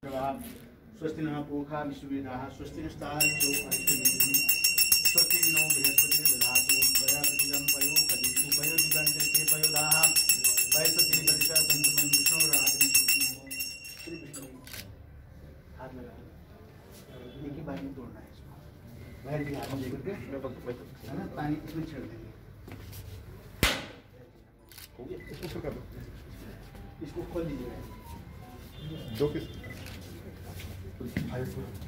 स्वस्ति नः पूषा विश्ववेदाः स्वस्ति नस्तार्क्ष्यो अरिष्टनेमिः स्वस्ति नो बृहस्पतिर्दधातु प्रजापतिं पयो कदीपु पयो दिगंतरिके पयोदाः वैसते परिषा संतमं विष्णुराजं श्री विष्णु हाथ लगा एक ही बार में तोड़ना है इसको बाहर के हाथ में लेकर के है ना पानी इसमें छिड़ देंगे हो गया इसको कर दो इसको खोल दीजिएगा दो किस